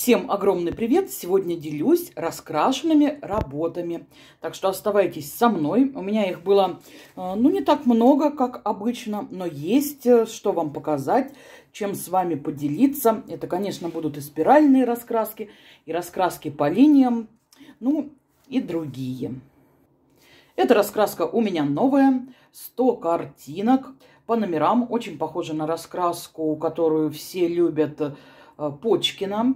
Всем огромный привет! Сегодня делюсь раскрашенными работами. Так что оставайтесь со мной. У меня их было, не так много, как обычно, но есть что вам показать, чем с вами поделиться. Это, конечно, будут и спиральные раскраски, и раскраски по линиям, и другие. Эта раскраска у меня новая, 100 картинок по номерам. Очень похожа на раскраску, которую все любят, Почкина.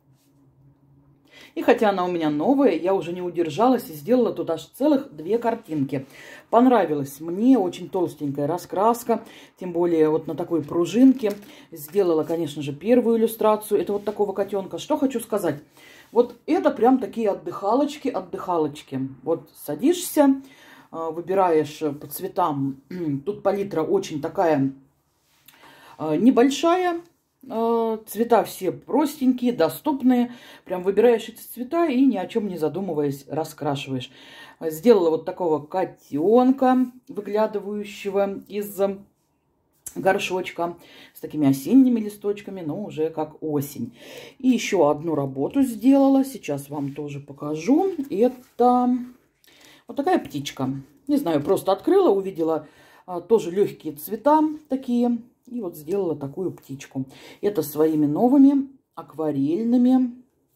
И хотя она у меня новая, я уже не удержалась и сделала тут аж целых 2 картинки. Понравилась мне, очень толстенькая раскраска, тем более вот на такой пружинке. Сделала, конечно же, первую иллюстрацию. Это вот такого котенка. Что хочу сказать. Вот это прям такие отдыхалочки. Вот садишься, выбираешь по цветам. Тут палитра очень такая небольшая. Цвета все простенькие, доступные. Прям выбираешь эти цвета и ни о чем не задумываясь раскрашиваешь. Сделала вот такого котенка, выглядывающего из горшочка, с такими осенними листочками, но уже как осень. И еще одну работу сделала. Сейчас вам тоже покажу. Это вот такая птичка. Не знаю, просто открыла, увидела тоже легкие цвета такие. И вот сделала такую птичку. Это своими новыми акварельными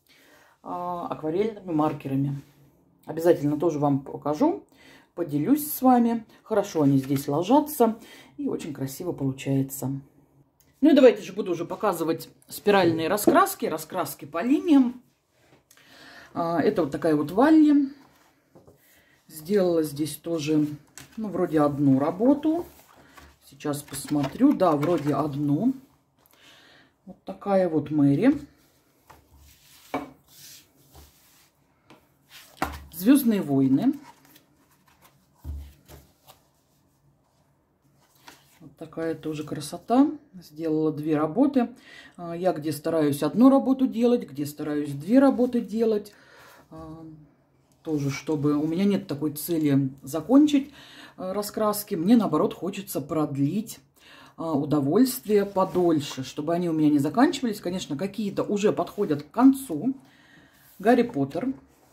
маркерами. Обязательно тоже вам покажу, поделюсь с вами. Хорошо они здесь ложатся и очень красиво получается. Ну и давайте же буду уже показывать спиральные раскраски по линиям. Это вот такая вот Валли. Сделала здесь тоже, вроде одну работу. Сейчас посмотрю. Да, вроде одну. Вот такая вот Мэри. Звездные войны. Вот такая тоже красота. Сделала 2 работы. Я где стараюсь одну работу делать, где стараюсь 2 работы делать. Тоже, чтобы у меня нет такой цели закончить раскраски. Мне, наоборот, хочется продлить удовольствие подольше, чтобы они у меня не заканчивались. Конечно, какие-то уже подходят к концу. Гарри Поттер.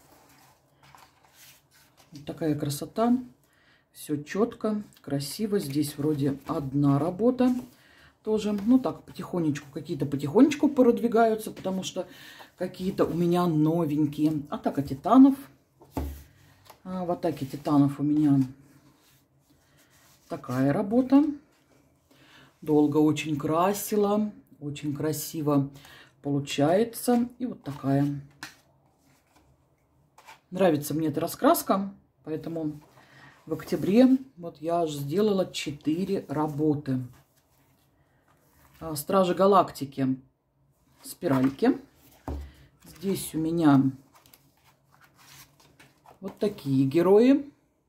Вот такая красота. Все четко, красиво. Здесь вроде одна работа тоже. Так, потихонечку, какие-то потихонечку продвигаются, потому что какие-то у меня новенькие. Атака титанов. В атаке титанов у меня такая работа. Долго очень красила. Очень красиво получается. И вот такая. Нравится мне эта раскраска. Поэтому в октябре вот я аж сделала 4 работы. Стражи Галактики. Спиральки. Здесь у меня вот такие герои.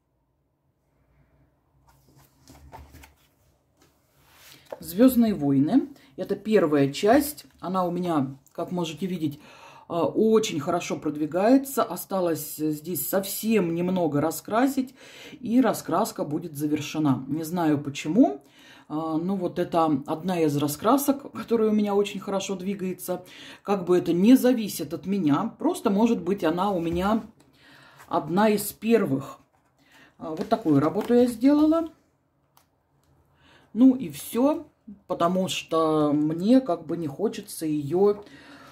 Звездные войны. Это первая часть. Она у меня, как можете видеть, очень хорошо продвигается. Осталось здесь совсем немного раскрасить. И раскраска будет завершена. Не знаю почему. Вот это одна из раскрасок, которая у меня очень хорошо двигается. Как бы это не зависит от меня. Просто, может быть, она у меня одна из первых. Вот такую работу я сделала. И все, потому что мне как бы не хочется ее,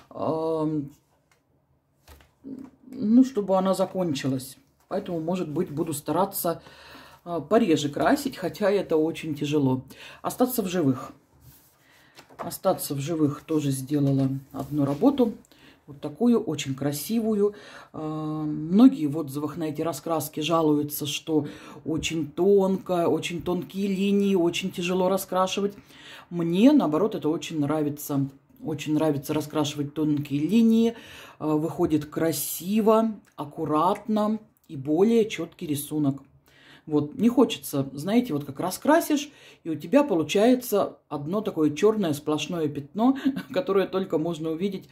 чтобы она закончилась. Поэтому, может быть, буду стараться пореже красить, хотя это очень тяжело. Остаться в живых. Остаться в живых тоже сделала одну работу. Вот такую, очень красивую. Многие в отзывах на эти раскраски жалуются, что очень тонко, очень тонкие линии, очень тяжело раскрашивать. Мне, наоборот, это очень нравится. Очень нравится раскрашивать тонкие линии. Выходит красиво, аккуратно и более четкий рисунок. Вот, не хочется, знаете, вот как раскрасишь, и у тебя получается одно такое черное сплошное пятно, которое только можно увидеть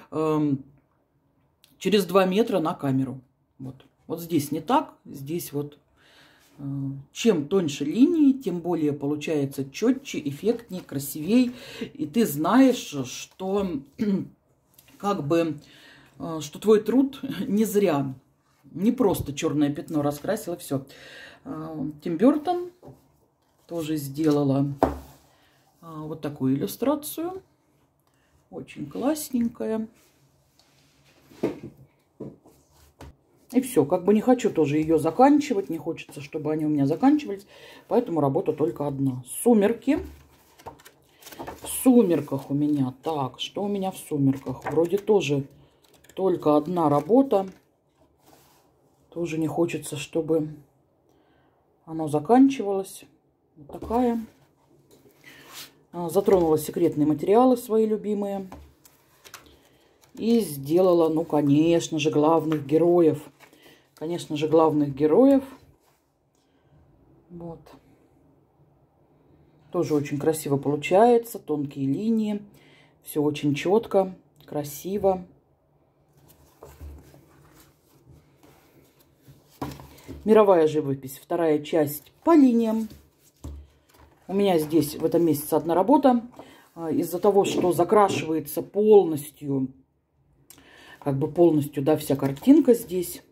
через 2 метра на камеру. Вот здесь не так, здесь вот чем тоньше линии, тем более получается четче, эффектнее, красивей. И ты знаешь, что как бы, что твой труд не зря. Не просто черное пятно раскрасила, все. Тим Бертон тоже сделала вот такую иллюстрацию. Очень классненькая. И все, как бы не хочу тоже ее заканчивать, не хочется, чтобы они у меня заканчивались, поэтому работа только одна. Сумерки. В сумерках у меня, так, что у меня в сумерках? Вроде тоже только одна работа. Тоже не хочется, чтобы оно заканчивалось. Вот такая. Затронула секретные материалы свои любимые. И сделала, ну, конечно же, главных героев. Конечно же, главных героев. Вот. Тоже очень красиво получается. Тонкие линии. Все очень четко, красиво. Мировая живопись. Вторая часть по линиям. У меня здесь в этом месяце одна работа. Из-за того, что закрашивается полностью, как бы полностью, да, вся картинка здесь.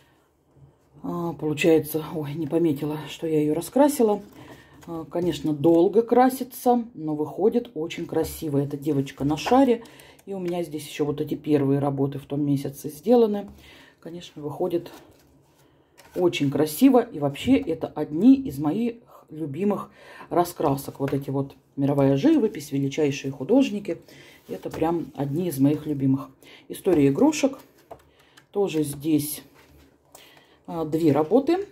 Получается, ой, не пометила, что я ее раскрасила. Конечно, долго красится, но выходит очень красиво. Эта девочка на шаре. И у меня здесь еще вот эти первые работы в том месяце сделаны. Конечно, выходит очень красиво. И вообще это одни из моих любимых раскрасок. Вот эти вот мировая живопись, величайшие художники. Это прям одни из моих любимых. История игрушек. Тоже здесь две работы.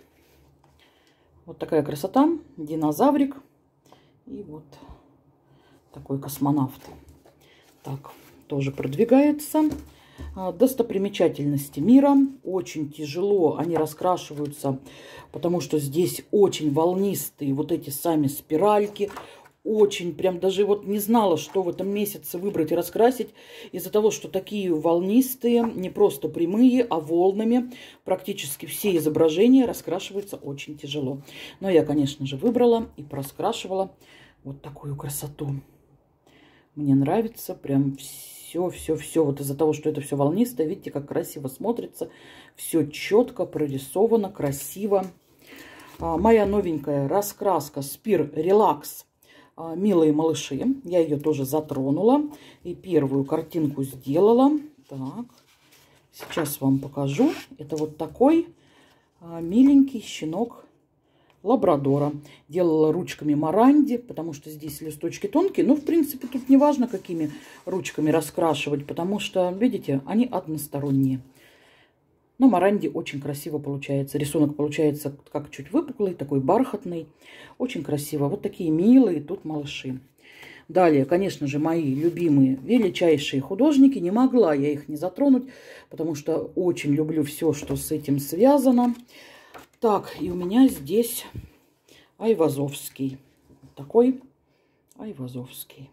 Вот такая красота. Динозаврик. И вот такой космонавт. Так, тоже продвигается. Достопримечательности мира. Очень тяжело они раскрашиваются, потому что здесь очень волнистые вот эти сами спиральки. Очень, прям даже вот не знала, что в этом месяце выбрать и раскрасить. Из-за того, что такие волнистые, не просто прямые, а волнами. Практически все изображения раскрашиваются очень тяжело. Но я, конечно же, выбрала и проскрашивала вот такую красоту. Мне нравится прям все. Вот из-за того, что это все волнистое, видите, как красиво смотрится. Все четко прорисовано, красиво. Моя новенькая раскраска Spir Relax. Милые малыши. Я ее тоже затронула. И первую картинку сделала. Так. Сейчас вам покажу. Это вот такой миленький щенок лабрадора. Делала ручками Моранди, потому что здесь листочки тонкие. Но, в принципе, тут не важно, какими ручками раскрашивать, потому что, видите, они односторонние. Но Моранди очень красиво получается. Рисунок получается как чуть выпуклый, такой бархатный. Очень красиво. Вот такие милые тут малыши. Далее, конечно же, мои любимые величайшие художники. Не могла я их не затронуть, потому что очень люблю все, что с этим связано. Так, и у меня здесь Айвазовский. Такой Айвазовский.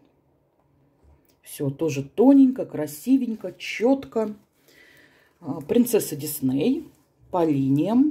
Все тоже тоненько, красивенько, четко. Принцесса Дисней по линиям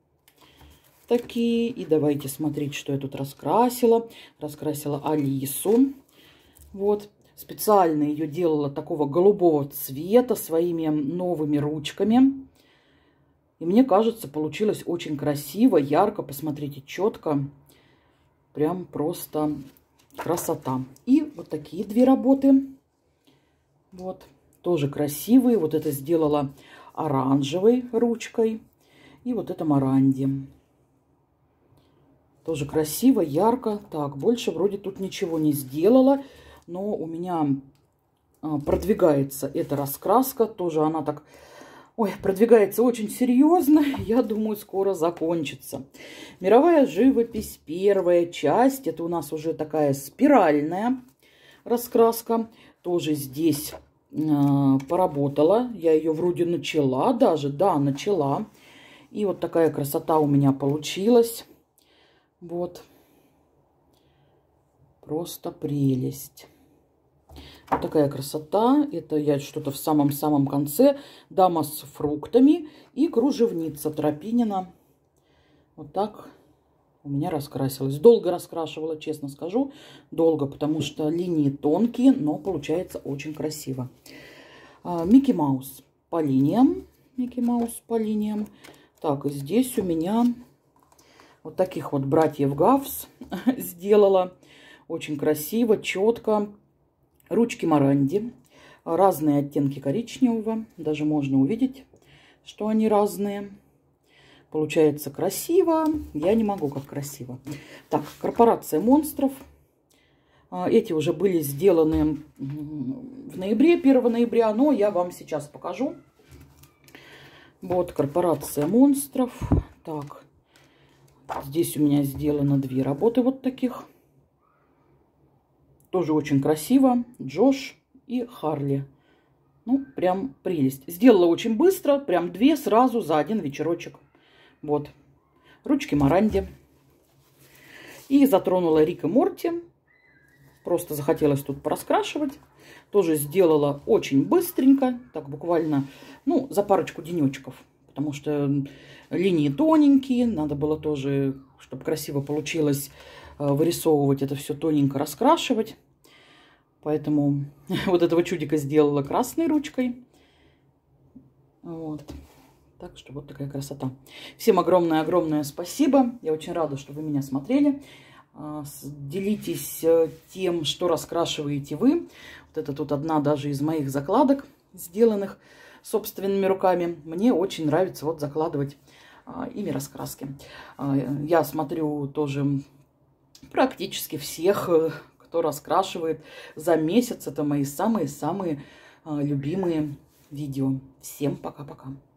такие. И давайте смотреть, что я тут раскрасила. Раскрасила Алису. Вот. Специально ее делала такого голубого цвета своими новыми ручками. И мне кажется, получилось очень красиво, ярко. Посмотрите, четко. Прям просто красота. И вот такие две работы. Вот. Тоже красивые. Вот это сделала оранжевой ручкой. И вот это Моранди. Тоже красиво, ярко. Так, больше вроде тут ничего не сделала. Но у меня продвигается эта раскраска. Тоже она так... Ой, продвигается очень серьезно. Я думаю, скоро закончится. Мировая живопись. Первая часть. Это у нас уже такая спиральная раскраска. Тоже здесь... поработала. Я ее вроде начала даже. Да, начала. И вот такая красота у меня получилась. Вот. Просто прелесть. Вот такая красота. Это я что-то в самом-самом конце. Дама с фруктами и кружевница Тропинина. Вот так у меня раскрасилась. Долго раскрашивала, честно скажу. Долго, потому что линии тонкие, но получается очень красиво. Микки Маус по линиям. Микки Маус по линиям. Так, и здесь у меня вот таких вот братьев Гавс сделала. Очень красиво, четко. Ручки Моранди. Разные оттенки коричневого. Даже можно увидеть, что они разные. Получается красиво. Я не могу, как красиво. Так, корпорация монстров. Эти уже были сделаны в ноябре, 1 ноября, но я вам сейчас покажу. Вот, корпорация монстров. Так, здесь у меня сделано 2 работы вот таких. Тоже очень красиво. Джош и Харли. Ну, прям прелесть. Сделала очень быстро, прям 2 сразу за один вечерочек. Вот, ручки Моранди. И затронула Рик и Морти. Просто захотелось тут пораскрашивать. Тоже сделала очень быстренько. Так, буквально, ну, за парочку денечков. Потому что линии тоненькие. Надо было тоже, чтобы красиво получилось, вырисовывать это все тоненько, раскрашивать. Поэтому вот этого чудика сделала красной ручкой. Вот. Так что вот такая красота. Всем огромное-огромное спасибо. Я очень рада, что вы меня смотрели. Делитесь тем, что раскрашиваете вы. Вот это тут одна даже из моих закладок, сделанных собственными руками. Мне очень нравится вот закладывать ими раскраски. Я смотрю тоже практически всех, кто раскрашивает за месяц. Это мои самые-самые любимые видео. Всем пока-пока.